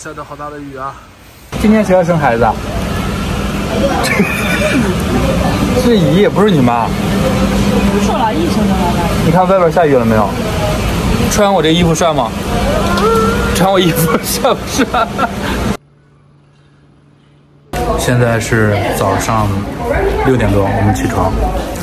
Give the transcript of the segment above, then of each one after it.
下着好大的雨啊！ 今天谁要生孩子啊？是姨，不是你妈。 不说了，姨生的孩子。 你看外边下雨了没有？穿我这衣服帅吗？穿我衣服帅不帅？现在是早上6点多，我们起床，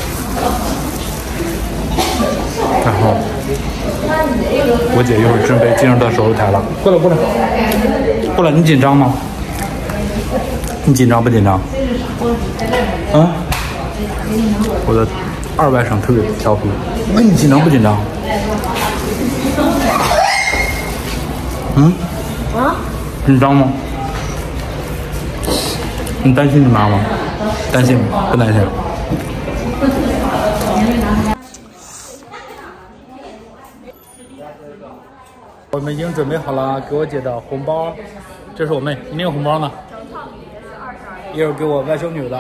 然后我姐一会儿准备进入到手术台了。过来，过来，过来！你紧张吗？你紧张不紧张？啊？我的二外甥特别调皮。那你紧张不紧张？啊？紧张吗？你担心你妈吗？担心不担心？我们已经准备好了给我姐的红包，这是我妹，你那个红包呢？一会儿给我外甥女的，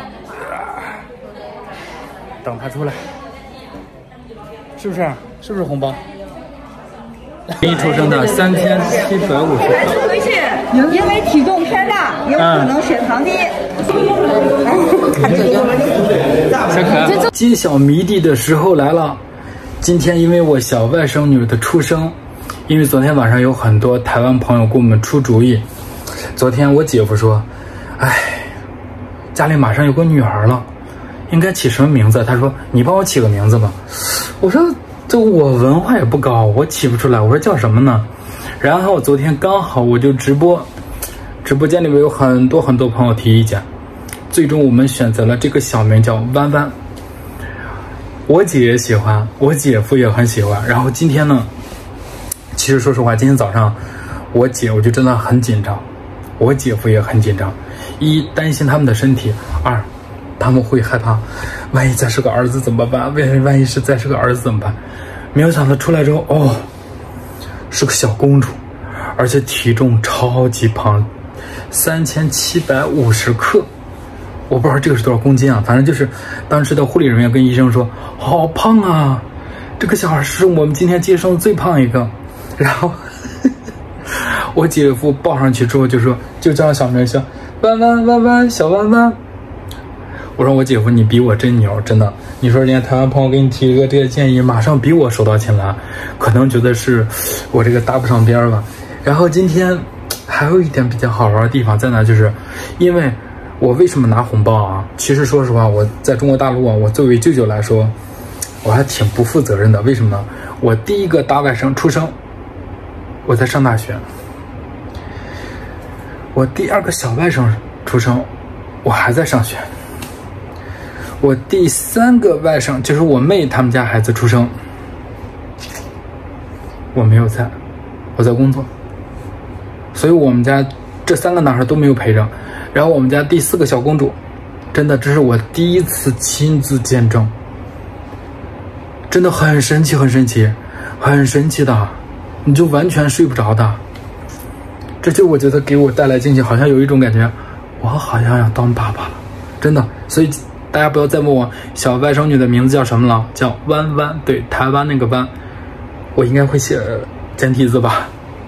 等她出来，是不是？是不是红包？一出生的3750。 回去，因为体重偏大，有可能血糖低。看这个， 小可爱。揭晓谜底的时候来了。今天因为我小外甥女的出生，因为昨天晚上有很多台湾朋友给我们出主意。昨天我姐夫说：“哎，家里马上有个女儿了，应该起什么名字？”他说：“你帮我起个名字吧。”我说：“这我文化也不高，我起不出来。”我说：“叫什么呢？”然后昨天刚好我就直播间里面有很多朋友提意见，最终我们选择了这个小名叫弯弯。我姐也喜欢，我姐夫也很喜欢。然后今天呢，其实说实话，今天早上我就真的很紧张，我姐夫也很紧张。一担心他们的身体，二他们会害怕，万一再是个儿子怎么办？万一是再是个儿子怎么办？没有想到出来之后，哦，是个小公主，而且体重超级胖，3750克。我不知道这个是多少公斤啊，反正就是当时的护理人员跟医生说，好胖啊，这个小孩是我们今天接生最胖一个。然后我姐夫抱上去之后就说，就叫小名叫弯弯弯弯小弯弯。我说我姐夫你比我真牛，真的。你说人家台湾朋友给你提一个这个建议，马上比我手到擒来，可能觉得是我这个搭不上边吧。然后今天还有一点比较好玩的地方在哪，就是因为我为什么拿红包啊？其实说实话，我在中国大陆啊，我作为舅舅来说，我还挺不负责任的。为什么呢？我第一个大外甥出生，我在上大学；我第二个小外甥出生，我还在上学；我第三个外甥就是我妹他们家孩子出生，我没有在，我在工作，所以我们家这3个男孩都没有陪着。然后我们家第4个小公主，真的这是我第一次亲自见证，真的很神奇，很神奇，很神奇的，你就完全睡不着的。这就我觉得给我带来惊喜，好像有一种感觉，我好像要当爸爸了，真的。所以大家不要再问我小外甥女的名字叫什么了，叫弯弯，对，台湾那个弯，我应该会写简体字吧。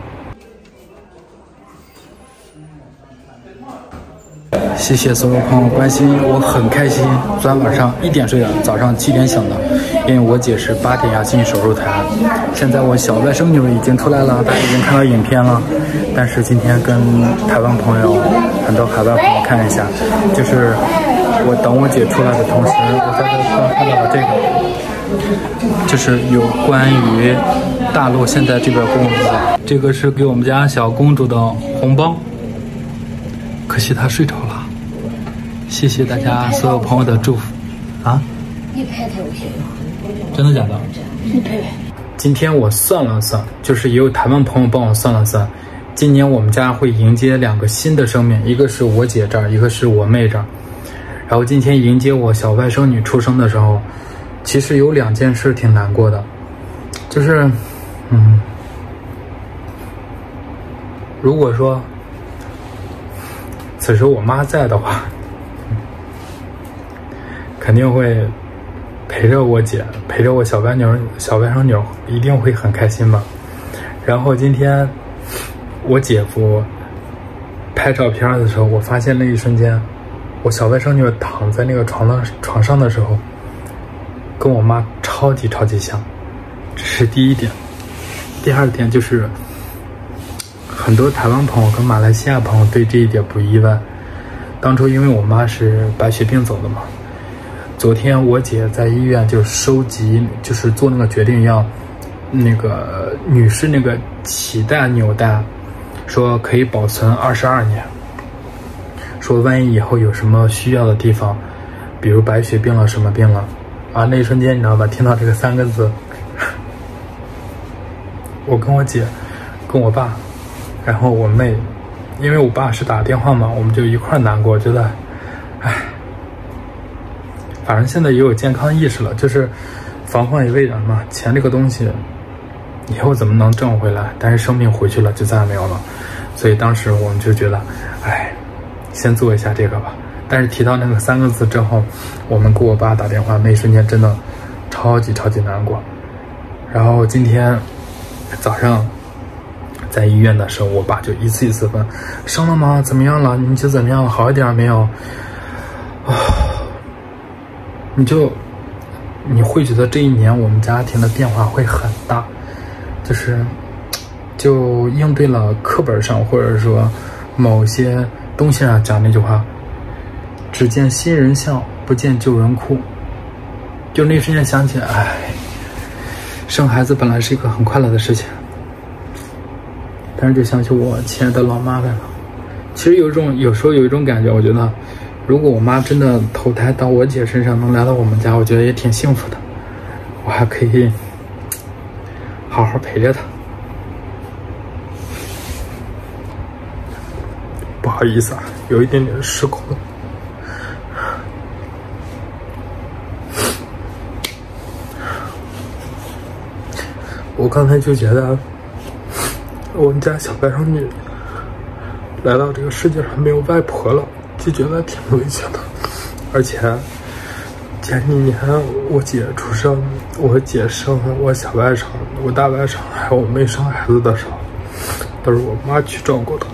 谢谢所有朋友关心，我很开心。昨天晚上1点睡的，早上7点醒的，因为我姐是8点要进手术台。现在我小外甥女已经出来了，大家已经看到影片了。但是今天跟台湾朋友，很多海外朋友看一下，就是我等我姐出来的同时，我在这刚看到了这个，就是有关于大陆现在这边公布的，这个是给我们家小公主的红包，可惜她睡着了。谢谢大家所有朋友的祝福啊！ 你拍太有心了， 真的假的？ 你拍。 今天我算了算，就是也有台湾朋友帮我算了算，今年我们家会迎接2个新的生命，一个是我姐这儿，一个是我妹这儿。然后今天迎接我小外甥女出生的时候，其实有2件事挺难过的，就是如果说此时我妈在的话，肯定会陪着我姐，陪着我小外甥女，一定会很开心吧。然后今天我姐夫拍照片的时候，我发现那一瞬间，我小外甥女躺在那个床上的时候，跟我妈超级像。这是第一点。第二点就是很多台湾朋友跟马来西亚朋友对这一点不意外。当初因为我妈是白血病走的嘛，昨天我姐在医院就收集，就是做那个决定，要那个女士那个脐带纽带，说可以保存22年，说万一以后有什么需要的地方，比如白血病了什么病了啊，那一瞬间你知道吧，听到这个3个字，我跟我姐跟我爸然后我妹，因为我爸是打电话嘛，我们就一块难过，觉得唉，反正现在也有健康意识了，就是防患于未然嘛，钱这个东西以后怎么能挣回来，但是生命回去了就再也没有了，所以当时我们就觉得唉，先做一下这个吧。但是提到那个3个字之后，我们给我爸打电话，那一瞬间真的超级难过。然后今天早上在医院的时候，我爸就一次问，生了吗？怎么样了？你就怎么样？好一点没有？你会觉得这一年我们家庭的变化会很大，就应对了课本上或者说某些东西上讲那句话，只见新人笑，不见旧人哭。就那瞬间想起来，唉，生孩子本来是一个很快乐的事情，但是就想起我亲爱的老妈来了。其实有时候有一种感觉，我觉得如果我妈真的投胎到我姐身上，能来到我们家，我觉得也挺幸福的，我还可以好好陪着她。不好意思啊，有一点点失控。我刚才就觉得我们家小外甥女来到这个世界上没有外婆了，就觉得挺委屈的。而且前几年我姐出生，我姐生我小外甥、我大外甥还有我妹生孩子的时候，都是我妈去照顾的。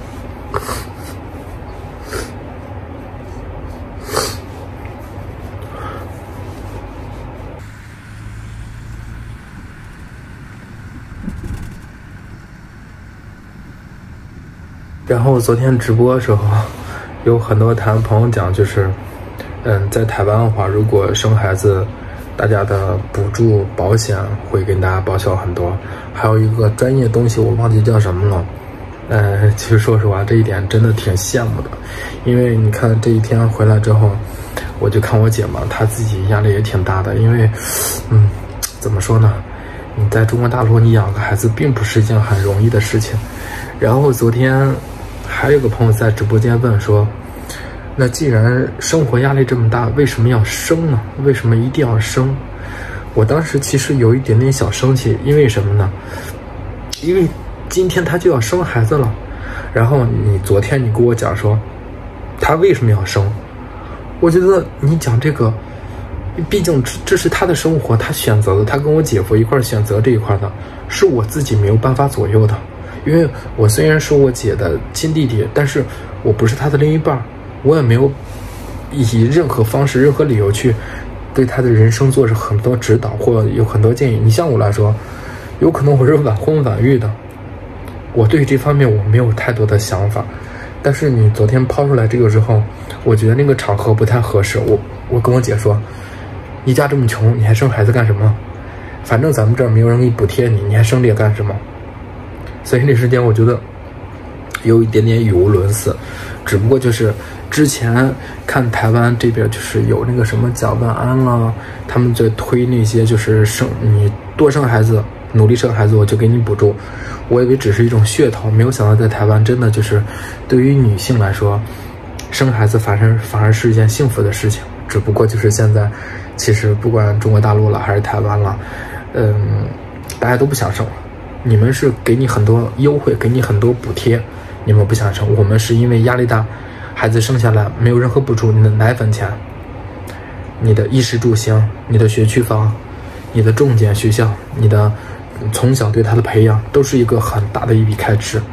然后昨天直播的时候，有很多台湾朋友讲，在台湾的话，如果生孩子，大家的补助保险会给大家报销很多。还有一个专业东西我忘记叫什么了，其实说实话，这一点真的挺羡慕的。因为你看这一天回来之后，我就看我姐嘛，她自己压力也挺大的，因为怎么说呢，你在中国大陆你养个孩子并不是一件很容易的事情。然后昨天还有个朋友在直播间问说，那既然生活压力这么大，为什么要生呢？为什么一定要生？我当时其实有一点点小生气，因为什么呢？因为今天他就要生孩子了，然后昨天你跟我讲说他为什么要生，我觉得你讲这个，毕竟这是他的生活，他选择的，他跟我姐夫一块选择这一块的，是我自己没有办法左右的。因为我虽然是我姐的亲弟弟，但是我不是他的另一半，我也没有以任何方式、任何理由去对他的人生做着很多指导或有很多建议。你像我来说，有可能我是晚婚晚育的，我对这方面我没有太多的想法。但是你昨天抛出来这个之后，我觉得那个场合不太合适。我跟我姐说，你家这么穷，你还生孩子干什么？反正咱们这儿没有人给你补贴你还生这个干什么？所以那时间我觉得有一点点语无伦次，只不过之前看台湾这边有那个什么蒋万安了，他们在推那些你多生孩子，努力生孩子我就给你补助，我以为只是一种噱头，没有想到在台湾真的对于女性来说，生孩子反而是一件幸福的事情。只不过现在其实不管中国大陆了还是台湾了，大家都不想生了。你们是给你很多优惠，给你很多补贴，你们不想生。我们是因为压力大，孩子生下来没有任何补助，你的奶粉钱、你的衣食住行、你的学区房、你的重点学校、你的从小对他的培养，都是一个很大的一笔开支。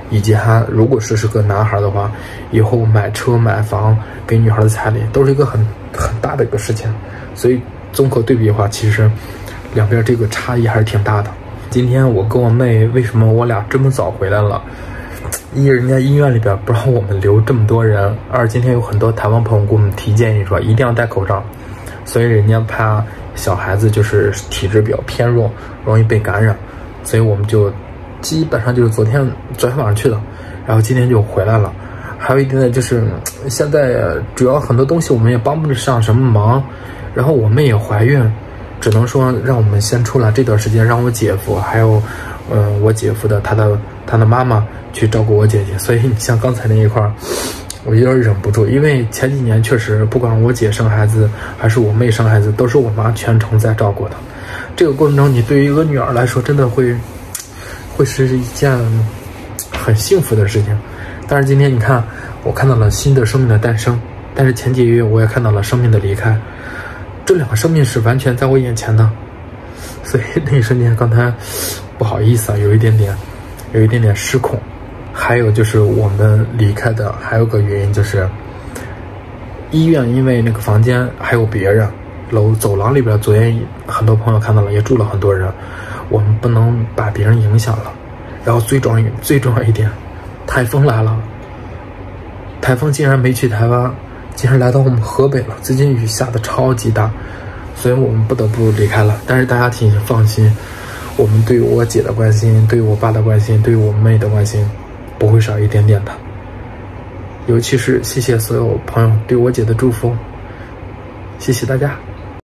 以及他如果是个男孩的话，以后买车买房给女孩的彩礼都是一个很大的一个事情。所以综合对比的话，其实两边这个差异还是挺大的。今天我跟我妹为什么我俩这么早回来了？一，人家医院里边不让我们留这么多人；二，今天有很多台湾朋友给我们提建议说一定要戴口罩，所以人家怕小孩子就是体质比较偏弱，容易被感染，所以我们就基本上就是昨天晚上去的，然后今天就回来了。还有一点呢，就是现在主要很多东西我们也帮不上什么忙，然后我妹也怀孕，只能说让我们先出来这段时间，让我姐夫还有我姐夫的他的妈妈去照顾我姐姐。所以你像刚才那一块儿，我有点忍不住，因为前几年确实不管我姐生孩子还是我妹生孩子，都是我妈全程在照顾的。这个过程中，你对于一个女儿来说，真的会是一件很幸福的事情。但是今天你看，我看到了新的生命的诞生，但是前几个月我也看到了生命的离开，这两个生命是完全在我眼前的。所以那一瞬间，刚才不好意思啊，有一点点失控。还有就是我们离开的还有个原因，就是医院因为那个房间还有别人，走廊里边昨天很多朋友看到了，也住了很多人，我们不能把别人影响了。然后最重要一点，台风来了，台风竟然没去台湾，竟然来到我们河北了。最近雨下的超级大，所以我们不得不离开了。但是大家请放心，我们对于我姐的关心，对于我爸的关心，对于我妹的关心不会少一点点的。尤其是谢谢所有朋友对我姐的祝福，谢谢大家。